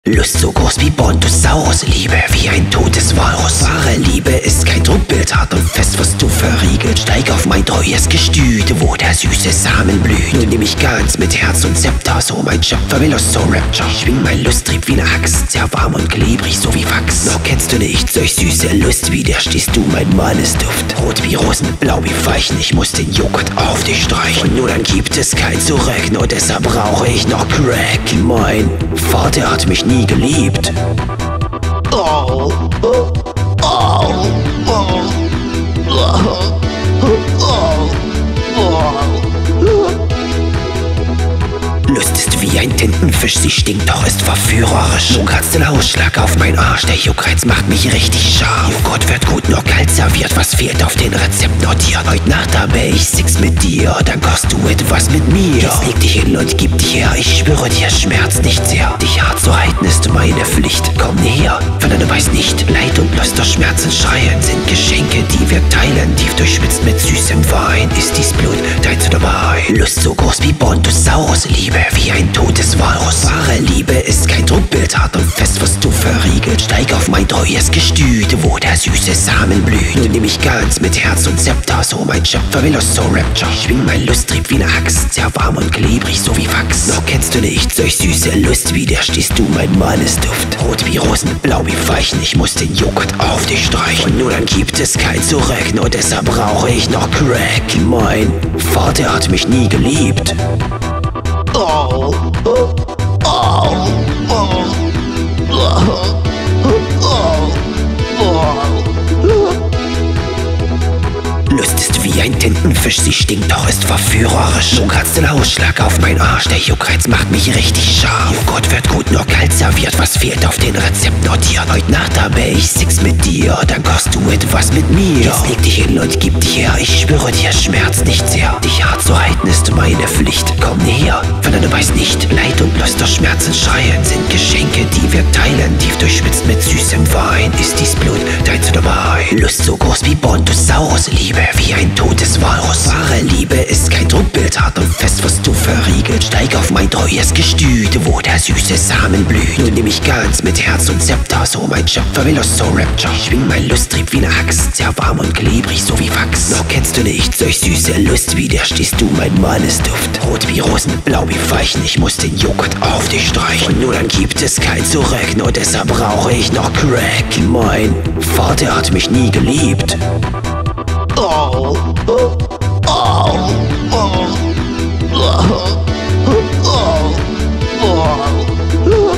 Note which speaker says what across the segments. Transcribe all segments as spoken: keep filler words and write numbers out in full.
Speaker 1: Lust so groß wie Brontosaurus, Liebe wie ein totes Walrus. Wahre Liebe ist kein Druckbild, hart und fest wirst du verriegelt. Steig auf mein treues Gestüt, wo der süße Samen blüht. Nun nimm mich ganz mit Herz und Zepter, so mein Schöpfer will aus so Rapture. Schwing mein Lusttrieb wie ne Axt, sehr warm und klebrig, so wie Wachs. Noch kennst du nicht solch süße Lust, wie der stehst du mein Mannesduft. Rot wie Rosen, blau wie Weichen, ich muss den Joghurt auf dich streichen. Und nur dann gibt es kein Zurück, nur deshalb brauche ich noch Crack. Mein Vater hat mich nie geliebt. Oh, oh, oh, oh, oh, oh, oh. Lust ist wie ein Tintenfisch, sie stinkt, doch ist verführerisch. Du kannst den Ausschlag auf mein Arsch, der Juckreiz macht mich richtig scharf. Joghurt wird gut, nur kalt serviert, was fehlt auf den Rezept notiert. Heute Nacht habe ich Sex mit dir, dann kochst du etwas mit mir. Jetzt leg dich hin und gib dich her, ich spüre dir Schmerz nicht sehr. Dich hart zu halten ist meine Pflicht, komm näher, von du weißt nicht. Leid und Lust, doch Schmerzen schreien sind Geschenke, die wir teilen. Tief durchschwitzt mit süßem Wein, ist dies Blut, teilst du dabei. Lust so groß wie Brontosaurus, Liebe wie ein totes Walrus. Wahre Liebe ist kein Druckbild, hart und fest wirst du verriegelt. Steig auf mein treues Gestüt, wo der süße Samen blüht. Nun nimm mich ganz mit Herz und Zepter, so mein Schöpfer will aus so Rapture. Schwing mein Lusttrieb wie ne Axt, sehr warm und klebrig, so wie Wachs. Noch kennst du nicht solch süße Lust, wie der stehst du mein Mannesduft. Rot wie Rosen, blau wie Weichen, ich muss den Joghurt auf dich streichen. Und nur dann gibt es kein Zurück, nur deshalb brauche ich noch Crack. Mein Vater hat mich nie geliebt. Oh, oh, oh, oh, oh, oh, oh. Lust ist wie ein Tintenfisch, sie stinkt, doch ist verführerisch. Du kannst den Ausschlag auf mein Arsch, der Juckreiz macht mich richtig scharf. Joghurt wird gut, nur kalt serviert, was fehlt auf den Rezept notiert. Heute Nacht habe ich Sex mit dir, dann kochst du etwas mit mir. Jetzt leg dich hin und gib dich her, ich spüre dir Schmerz nicht sehr. Dich hart zu halten ist meine Pflicht, komm näher, von du weißt nicht. Leid und Lust, doch Schmerzen schreien sind Geschenke, die wir teilen. Tief durchschwitzt mit süßem Wein, ist dies Blut, teilst du dabei. Lust so groß wie Brontosaurus, Liebe wie ein totes Walrus. Wahre Liebe ist kein Druckbild, hart und fest wirst du verriegelt. Steig auf mein treues Gestüt, wo der süße Samen blüht. Nun nimm mich ganz mit Herz und Zepter, so mein Schöpfer will aus so Rapture. Schwing mein Lusttrieb wie ne Axt, sehr warm und klebrig, so wie Wachs. Noch kennst du nicht solch süße Lust, wie der stehst du mein Mannesduft. Rot wie Rosen, blau wie Weichen, ich muss den Joghurt auf dich streichen. Und nur dann gibt es kein Zurück, nur deshalb brauche ich noch Crack. Mein Vater hat mich nie geliebt. Oh, oh, oh, oh, oh, oh, oh.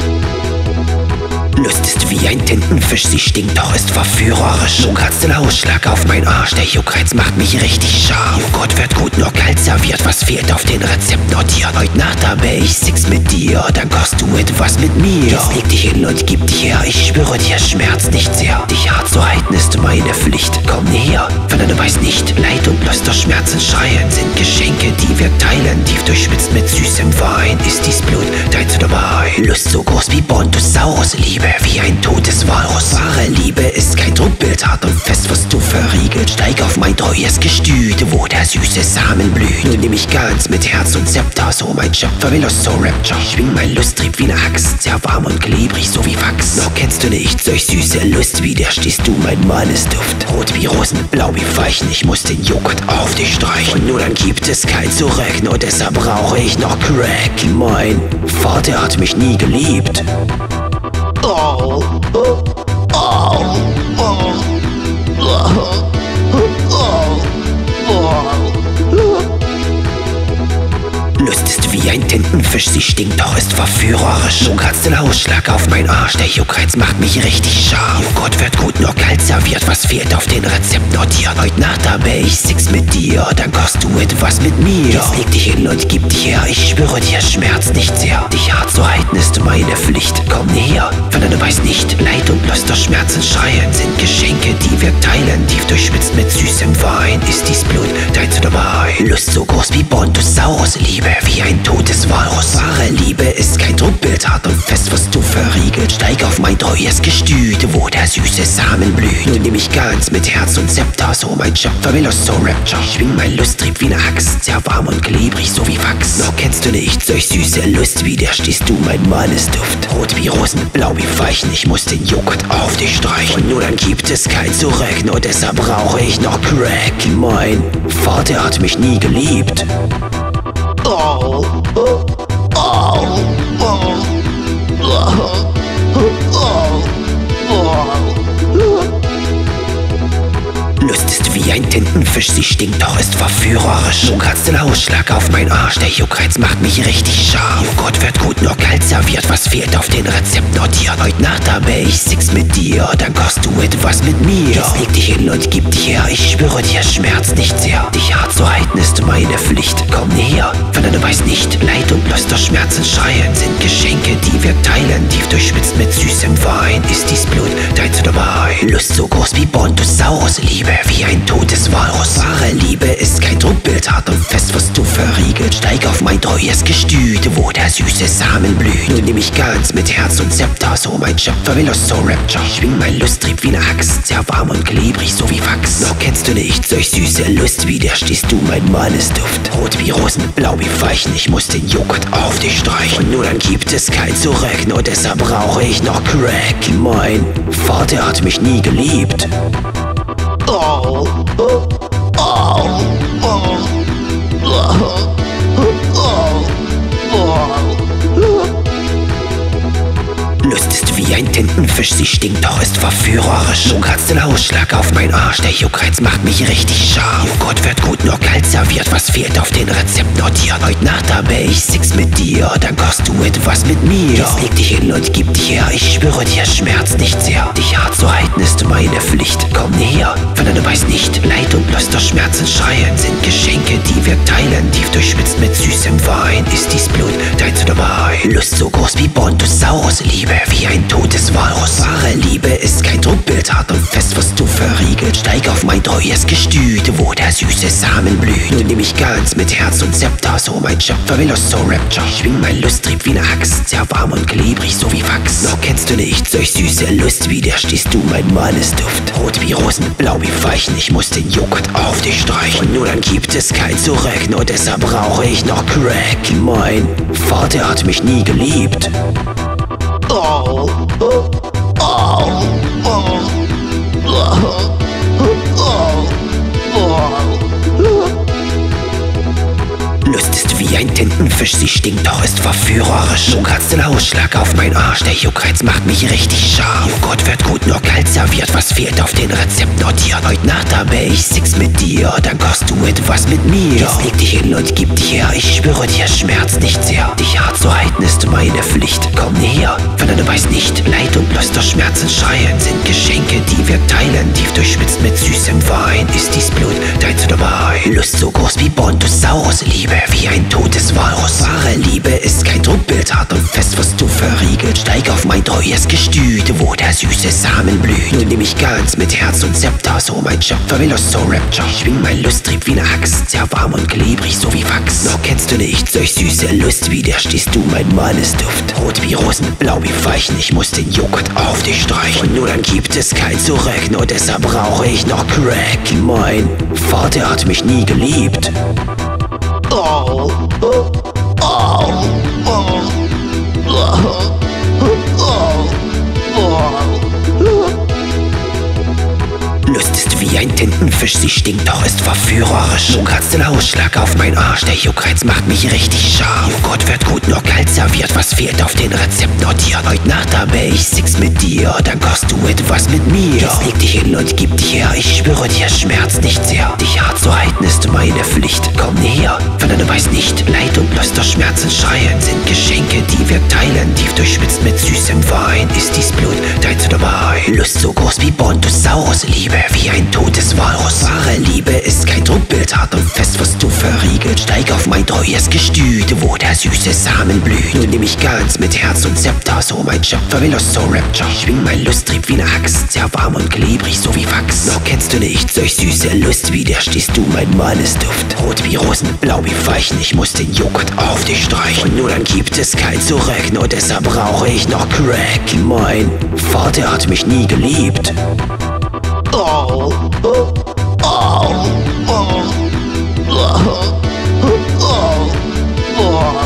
Speaker 1: Lust ist wie ein Tintenfisch, sie stinkt, doch ist verführerisch. Du kannst den Ausschlag auf mein Arsch, der Juckreiz macht mich richtig scharf. Joghurt wird gut, nur kalt serviert, was fehlt auf den Rezept notiert. Heute Nacht habe ich Sex mit dir, dann kochst du etwas mit mir. Jetzt leg dich hin und gib dich her, ich spüre dir Schmerz nicht sehr. Dich hart zu halten ist meine Pflicht, komm näher, von du weißt nicht. Leid und Lust, doch Schmerzen schreien sind Geschenke, die wir teilen. Tief durchschwitzt mit süßem Wein, ist dies Blut, teilst du dabei. Lust so groß wie Brontosaurus, Liebe wie ein totes Walrus. Wahre Liebe ist kein Druckbild, hart und fest wirst du verriegelt. Steig auf mein treues Gestüt, wo der süße Samen blüht. Nun nimm mich ganz mit Herz und Zepter, so mein Schöpfer will aus so Rapture. Schwing mein Lusttrieb wie ne Axt, sehr warm und klebrig, so wie Wachs. Noch kennst du nicht solch süße Lust, wie der stehst du mein Mannesduft. Rot wie Rosen, blau wie Weichen, ich muss den Joghurt auf dich streichen. Und nur dann gibt es kein Zurück, nur deshalb brauche ich noch Crack. Mein Vater hat mich nie geliebt. Oh, oh, oh, oh, oh, oh. Lust ist wie ein Tintenfisch, sie stinkt, doch ist verführerisch. Du kannst den Ausschlag auf mein Arsch, der Juckreiz macht mich richtig scharf. Joghurt wird gut, nur kalt serviert, was fehlt auf den Rezept notiert. Heute Nacht habe ich Sex mit dir, dann kochst du etwas mit mir. Jetzt leg dich hin und gib dich her, ich spüre dir Schmerz nicht sehr. Dich hart zu halten ist meine Pflicht, komm näher, von du weißt nicht. Leid und Lust, doch Schmerzen schreien sind Geschenke, die wir teilen. Tief durchschwitzt mit süßem Wein, ist dies Blut, teilst du dabei. Lust so groß wie Brontosaurus, Liebe wie ein totes Walrus. Walrus. Wahre Liebe ist kein Druckbild, hart und fest wirst du verriegelt. Steig auf mein treues Gestüt, wo der süße Samen blüht. Nun nimm ich ganz mit Herz und Zepter, so mein Schöpfer will aus so Rapture. Schwing mein Lusttrieb wie ne Axt, sehr warm und klebrig, so wie Wachs. Noch kennst du nicht solch süße Lust, wie der stehst du mein Mannesduft. Rot wie Rosen, blau wie Weichen, ich muss den Joghurt auf dich streichen. Und nur dann gibt es kein Zurück, nur deshalb brauche ich noch Crack. Mein Vater hat mich nie geliebt. Oh, oh, oh, oh, oh, oh, oh. Lust ist wie ein Tintenfisch, sie stinkt, doch ist verführerisch. Nun kratzt den Ausschlag auf mein Arsch, der Juckreiz macht mich richtig scharf. Joghurt wird gut, nur kalt serviert, was fehlt auf den Rezept notiert. Heute Nacht habe ich Sex mit dir, dann kochst du etwas mit mir. Jetzt leg dich hin und gib dich her, ich spüre dir Schmerz nicht sehr. Dich hart zu halten ist meine Pflicht, komm näher, du weißt nicht, Leid und Lust aus Schmerzen schreien sind Geschenke, die wir teilen. Tief durchschwitzt mit süßem Wein, ist dies Blut, teilst du dabei. Lust so groß wie Brontosaurus, Liebe wie ein totes Walrus. Wahre Liebe ist kein Druckbild, hart und fest wirst du verriegelt. Steig auf mein treues Gestüt, wo der süße Samen blüht. Nun nimm ich ganz mit Herz und Zepter, so mein Schöpfer will aus so Rapture. Schwing mein Lusttrieb wie ne Axt, sehr warm und klebrig, so wie Wachs. Noch kennst du nicht solch süße Lust, wie der stehst du mein Mannesduft. Rot wie Rosen, blau wie Weichen, ich muss den Joghurt auf dich streichen. Und nur dann gibt es kein Zurück, nur deshalb brauche ich noch Crack. Mein Vater hat mich nie geliebt. Oh, oh, oh, oh, oh, oh, oh. Lust ist wie ein Tintenfisch, sie stinkt, doch ist verführerisch. Nun kratzt den Ausschlag auf mein Arsch, der Juckreiz macht mich richtig scharf. Joghurt wird gut, nur kalt serviert, was fehlt auf den Rezept notiert. Heute Nacht habe ich Sex mit dir, dann kochst du etwas mit mir. Jetzt leg dich hin und gib dich her, ich spüre dir Schmerz nicht sehr. Dich hart zu halten ist meine Pflicht, komm näher, du weißt nicht, Leid und Lust aus Schmerzen schreien sind Geschenke, die wir teilen. Tief durchschwitzt mit süßem Wein, ist dies Blut, teilst du dabei. Lust so groß wie Brontosaurus, Liebe wie ein totes Walrus. Wahre Liebe ist kein Druckbild, hart und fest wirst du verriegelt. Steig auf mein treues Gestüt, wo der süße Samen blüht. Nun nimm ich ganz mit Herz und Zepter, so mein Schöpfer will aus so Rapture. Schwing mein Lusttrieb wie ne Axt, sehr warm und klebrig, so wie Wachs. Noch kennst du nicht solch süße Lust, wie der stehst du mein Mannesduft. Rot wie Rosen, blau wie Weichen, ich muss den Joghurt auf dich streichen. Und nur dann gibt es kein Zurück, nur deshalb brauche ich noch Crack. Mein Vater hat mich nie geliebt. Oh, oh, oh, oh, oh, oh, oh. Lust ist wie ein Tintenfisch, sie stinkt, doch ist verführerisch. Nun kratzt den Ausschlag auf mein Arsch, der Juckreiz macht mich richtig scharf. Joghurt wird gut, nur kalt serviert, was fehlt auf den Rezept notiert. Heute Nacht habe ich Sex mit dir, dann kochst du etwas mit mir. Jetzt leg dich hin und gib dich her, ich spüre dir Schmerz nicht sehr. Dich hart zu halten ist meine Pflicht, komm näher, du weißt nicht, Leid und Lust aus Schmerzen schreien sind Geschenke, die wir teilen. Tief durchschwitzt mit süßem Wein, ist dies Blut, teilst du dabei. Lust so groß wie Brontosaurus, Liebe wie ein totes Walrus. Wahre Liebe ist kein Druckbild, hart und fest wirst du verriegelt. Steig auf mein treues Gestüt, wo der süße Samen blüht. Nun nimm ich ganz mit Herz und Zepter, so mein Schöpfer will aus so Rapture. Schwing mein Lusttrieb wie ne Axt, sehr warm und klebrig, so wie Wachs. Noch kennst du nicht solch süße Lust, wie der stehst du mein Mannesduft. Rot wie Rosen, blau wie Weichen, ich muss den Joghurt auf dich streichen. Und nur dann gibt es kein Zurück, nur deshalb brauche ich noch Crack. Mein Vater hat mich nie geliebt. Oh, oh, oh, oh, oh, oh, oh. Lust ist wie ein Tintenfisch, sie stinkt, doch ist verführerisch. Nun kratzt den Ausschlag auf mein Arsch, der Juckreiz macht mich richtig scharf. Joghurt wird gut, nur kalt serviert, was fehlt auf den Rezept notiert. Heute Nacht habe ich Sex mit dir, dann kochst du etwas mit mir. Jetzt leg dich hin und gib dich her, ich spüre dir Schmerz nicht sehr. Dich hart zu halten ist meine Pflicht, komm näher, du weißt nicht, Leid und Lust aus Schmerzen schreien sind Geschenke, die wir teilen. Tief durchschwitzt mit süßem Wein, ist dies Blut, teilst du dabei. Lust so groß wie Brontosaurus, Liebe wie ein totes Walrus. aus. Wahre Liebe ist kein Druckbild, hart und fest wirst du verriegelt. Steig auf mein treues Gestüt, wo der süße Samen blüht. Nun nimm ich ganz mit Herz und Zepter, so mein Schöpfer will aus so Rapture. Schwing mein Lusttrieb wie ne Axt, sehr warm und klebrig, so wie Wachs. Noch kennst du nicht solch süße Lust, wie der stehst du mein Mannesduft. Rot wie Rosen, blau wie Veilchen, ich muss den Joghurt auf dich streichen. Und nur dann gibt es kein Zurück, nur deshalb brauche ich noch Crack. Mein Vater hat mich nie geliebt. Oh, oh, oh, oh, oh, oh.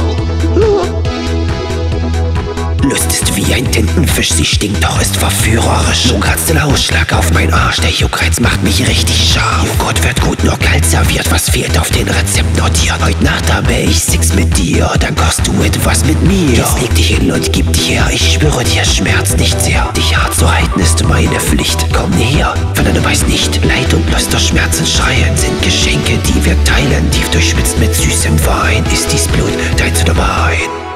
Speaker 1: Lust ist wie ein Tintenfisch, sie stinkt, doch ist verführerisch. Schon kratzt der Ausschlag auf mein Arsch, der Juckreiz macht mich richtig scharf. Joghurt wird gut, nur kalt serviert, was fehlt auf den Rezept notiert. Heute Nacht habe ich Sex mit dir, dann kochst du etwas mit mir. Jetzt leg dich hin und gib dich her, ich spüre dir Schmerz nicht sehr. Dich hart zu halten ist meine Pflicht, komm näher, denn du weißt nicht. Leid und Lust aus Schmerzen schreien sind Geschenke, die wir teilen. Tief durchschwitzt mit süßem Wein, ist dies Blut, deins oder mein?